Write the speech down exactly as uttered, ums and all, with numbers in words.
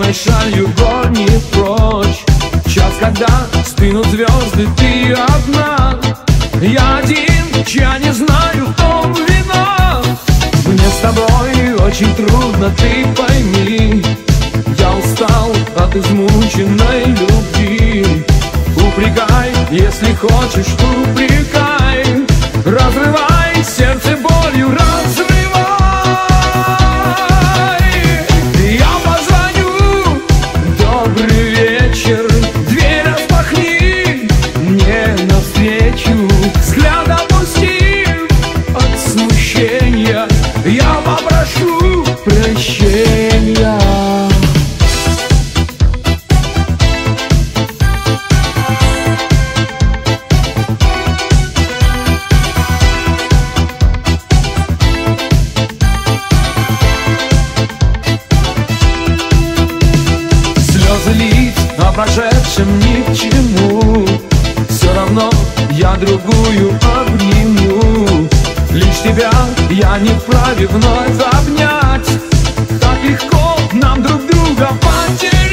черной шалью гонит прочь. Час, когда стынут звезды, ты одна. Я один, чья не знаю, в том вина. Мне с тобой очень трудно, ты пойми. Я устал от измученной любви. Упрекай, если хочешь, упрекай. Разрывай сердце болью, разрывай. Я позвоню, добрый вечер. Дверь распахни мне навстречу. Взгляд опусти от смущения. Я попрошу прощения. Злить о прошедшем ни к чему. Все равно я другую обниму. Лишь тебя я не вправе вновь обнять. Так легко нам друг друга потерять.